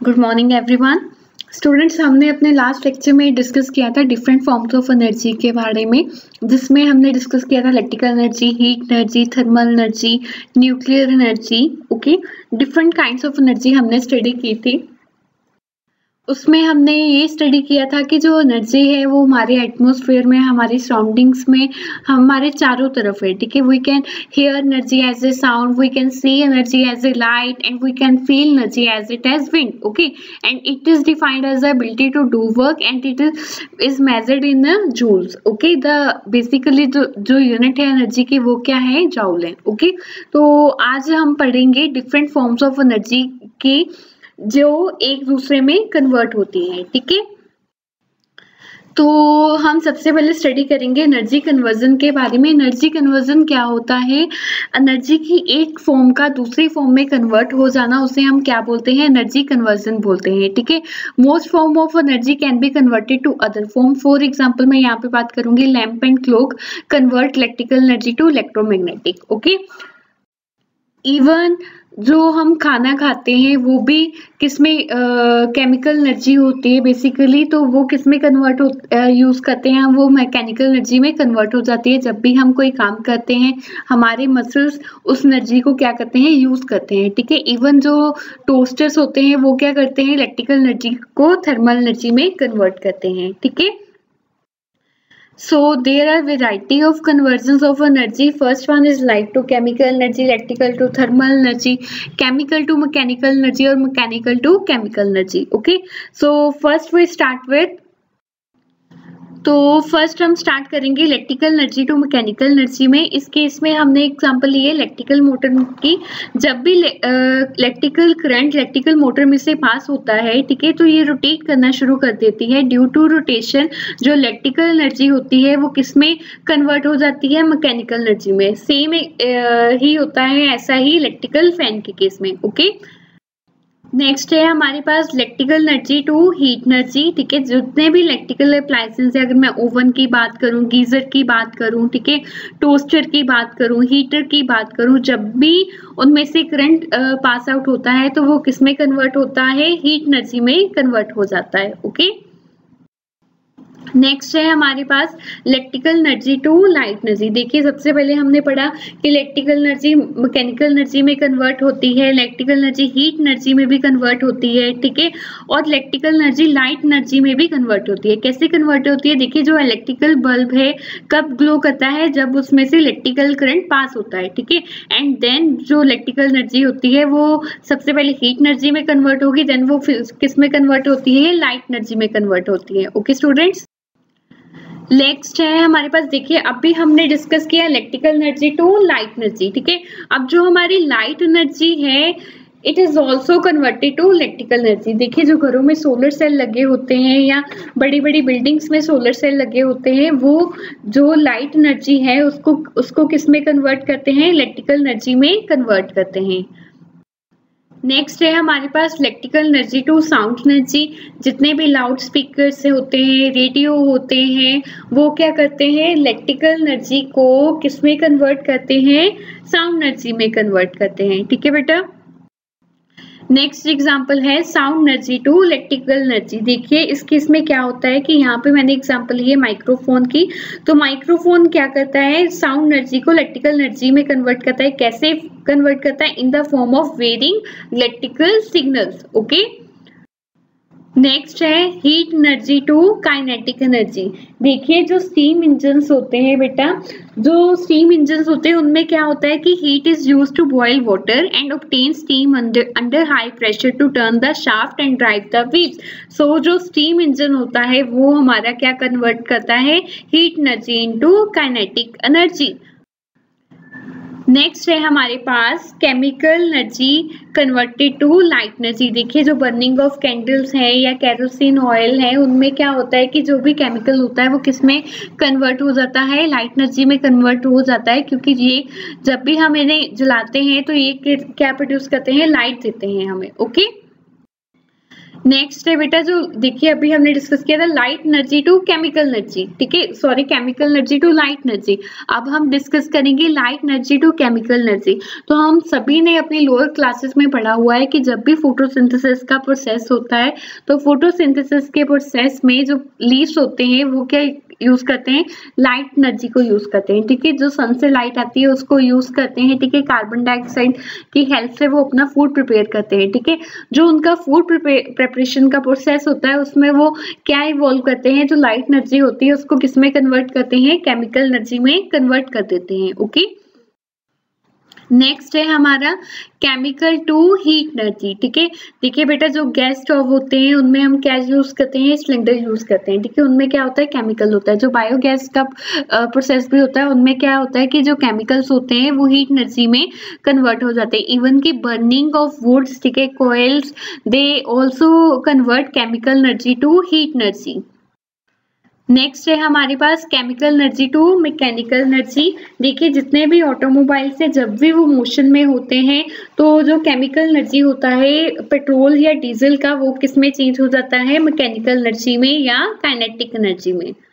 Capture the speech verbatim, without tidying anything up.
Good morning everyone. Students, हमने अपने last lecture में डिस्कस किया था डिफरेंट फॉर्म्स ऑफ एनर्जी के बारे में, जिसमें हमने डिस्कस किया था electrical energy, heat energy, thermal energy, nuclear energy. Okay, different kinds of energy हमने स्टडी की थी। उसमें हमने ये स्टडी किया था कि जो एनर्जी है वो हमारे एटमॉस्फेयर में, हमारी सराउंडिंग्स में, हमारे चारों तरफ है। ठीक है, we can hear energy as a sound, we can see energy as a light, and we can feel energy as it as wind. Okay, and it is defined as ability to do work and it is is measured in joules. Okay, the basically जो जो unit है energy की वो क्या है, joule है। Okay, तो आज हम पढ़ेंगे डिफरेंट फॉर्म्स ऑफ एनर्जी की जो एक दूसरे में कन्वर्ट होती है। ठीक है, तो हम सबसे पहले स्टडी करेंगे एनर्जी कन्वर्जन के बारे में। एनर्जी कन्वर्जन क्या होता है? एनर्जी की एक फॉर्म का दूसरी फॉर्म में कन्वर्ट हो जाना, उसे हम क्या बोलते हैं? एनर्जी कन्वर्जन बोलते हैं। ठीक है, most form of energy can be converted to other form. For example मैं यहाँ पे बात करूंगी, lamp and clock convert electrical energy to electromagnetic. Okay, even जो हम खाना खाते हैं वो भी किसमें केमिकल एनर्जी होती है बेसिकली, तो वो किसमें कन्वर्ट हो यूज करते हैं, वो मैकेनिकल एनर्जी में कन्वर्ट हो जाती है। जब भी हम कोई काम करते हैं हमारे मसल्स उस एनर्जी को क्या करते हैं, यूज करते हैं। ठीक है, इवन जो टोस्टर्स होते हैं वो क्या करते हैं, इलेक्ट्रिकल एनर्जी को थर्मल एनर्जी में कन्वर्ट करते हैं। ठीक है, so there are variety of conversions of energy. First one is light to chemical energy, electrical to thermal energy, chemical to mechanical energy or mechanical to chemical energy. Okay, so first we start with, तो first हम start करेंगे electrical energy to mechanical energy में। इस case में हमने example ली है electrical motor की। जब भी इलेक्ट्रिकल करंट इलेक्ट्रिकल मोटर में से पास होता है, ठीक है, तो ये रोटेट करना शुरू कर देती है। ड्यू टू रोटेशन जो इलेक्ट्रिकल एनर्जी होती है वो किस में कन्वर्ट हो जाती है, मैकेनिकल एनर्जी में। सेम ही होता है ऐसा ही इलेक्ट्रिकल फैन के केस में। ओके, नेक्स्ट है हमारे पास electrical energy to heat energy. ठीक है, जितने भी इलेक्ट्रिकल अप्लायंसेस है, अगर मैं ओवन की बात करूं, गीजर की बात करूं, ठीक है, टोस्टर की बात करूं, हीटर की बात करूं, जब भी उनमें से करंट पास आउट होता है तो वो किस में कन्वर्ट होता है, हीट एनर्जी में कन्वर्ट हो जाता है। ओके, नेक्स्ट है हमारे पास electrical energy to light energy. देखिए, सबसे पहले हमने पढ़ा कि इलेक्ट्रिकल एनर्जी मैकेनिकल एनर्जी में कन्वर्ट होती है, इलेक्ट्रिकल एनर्जी हीट एनर्जी में भी कन्वर्ट होती है। ठीक है, और इलेक्ट्रिकल एनर्जी लाइट एनर्जी में भी कन्वर्ट होती है। कैसे कन्वर्ट होती है? देखिए, जो इलेक्ट्रिकल बल्ब है कब ग्लो करता है, जब उसमें से इलेक्ट्रिकल करंट पास होता है। ठीक है, एंड देन जो इलेक्ट्रिकल एनर्जी होती है वो सबसे पहले हीट एनर्जी में कन्वर्ट होगी, देन वो किस में कन्वर्ट होती है, लाइट एनर्जी में कन्वर्ट होती है। ओके स्टूडेंट्स, नेक्स्ट है हमारे पास, देखिए अभी हमने डिस्कस किया electrical energy to light energy. ठीक है, अब जो हमारी लाइट एनर्जी है it is also converted to electrical energy. देखिए, जो घरों में सोलर सेल लगे होते हैं या बड़ी बड़ी बिल्डिंग्स में सोलर सेल लगे होते हैं, वो जो लाइट एनर्जी है उसको उसको किस में कन्वर्ट करते हैं, इलेक्ट्रिकल एनर्जी में कन्वर्ट करते हैं। नेक्स्ट है हमारे पास electrical energy to sound energy. जितने भी लाउड स्पीकर्स होते हैं, रेडियो होते हैं, वो क्या करते हैं, इलेक्ट्रिकल एनर्जी को किस में कन्वर्ट करते हैं, साउंड एनर्जी में कन्वर्ट करते हैं। ठीक है बेटा, नेक्स्ट एग्जांपल है sound energy to electrical energy. देखिए, इस केस में क्या होता है कि यहाँ पे मैंने एग्जांपल ली है माइक्रोफोन की। तो माइक्रोफोन क्या करता है, साउंड एनर्जी को इलेक्ट्रिकल एनर्जी में कन्वर्ट करता है। कैसे कन्वर्ट करता है? In the form of varying electrical signals. Okay, next है heat energy to kinetic energy. देखिए, जो स्टीम इंजन्स होते हैं बेटा, जो स्टीम इंजन्स होते हैं उनमें क्या होता है कि heat is used to boil water and obtain steam under under high pressure to turn the shaft and drive the wheels. So जो स्टीम इंजन होता है वो हमारा क्या कन्वर्ट करता है, heat energy into kinetic energy. Next है हमारे पास chemical energy converted to light energy. देखिए, जो बर्निंग ऑफ कैंडल्स है या कैरोसिन ऑयल है, उनमें क्या होता है कि जो भी केमिकल होता है वो किस में कन्वर्ट हो जाता है, लाइट एनर्जी में कन्वर्ट हो जाता है। क्योंकि ये जब भी हम इन्हें जलाते हैं तो ये क्या प्रोड्यूस करते हैं, लाइट देते हैं हमें। ओके, नेक्स्ट है बेटा, जो देखिए अभी हमने डिस्कस किया था light energy to chemical energy, ठीक है, sorry chemical energy to light energy. अब हम डिस्कस करेंगे light energy to chemical energy. तो हम सभी ने अपनी लोअर क्लासेस में पढ़ा हुआ है कि जब भी फोटोसिंथेसिस का प्रोसेस होता है तो फोटोसिंथेसिस के प्रोसेस में जो लीव्स होते हैं वो क्या यूज करते हैं, लाइट एनर्जी को यूज करते हैं, ठीक है, जो सन से लाइट आती है उसको यूज करते हैं, ठीक है, कार्बन डाइऑक्साइड की हेल्प से वो अपना फूड प्रिपेयर करते हैं, ठीक है। जो उनका फूड प्रिपरेशन का प्रोसेस होता है उसमें वो क्या इवॉल्व करते हैं, जो लाइट एनर्जी होती है उसको किस में कन्वर्ट करते हैं, केमिकल एनर्जी में कन्वर्ट कर देते हैं। ओके, नेक्स्ट है हमारा केमिकल टू हीट एनर्जी, ठीक है। देखिए बेटा, जो गैस स्टोव होते हैं उनमें हम क्या यूज करते हैं, सिलेंडर यूज करते हैं, ठीक है, उनमें क्या होता है, केमिकल होता है। जो बायोगैस का प्रोसेस भी होता है उनमें क्या होता है कि जो केमिकल्स होते हैं वो हीट एनर्जी में कन्वर्ट हो जाते हैं। इवन की बर्निंग ऑफ वुड्स, ठीक है, coals, they also convert chemical energy to heat energy. Next है हमारे पास chemical energy to mechanical energy. देखिए, जितने भी ऑटोमोबाइल से जब भी वो मोशन में होते हैं तो जो केमिकल एनर्जी होता है पेट्रोल या डीजल का वो किस में चेंज हो जाता है, मैकेनिकल एनर्जी में या काइनेटिक एनर्जी में।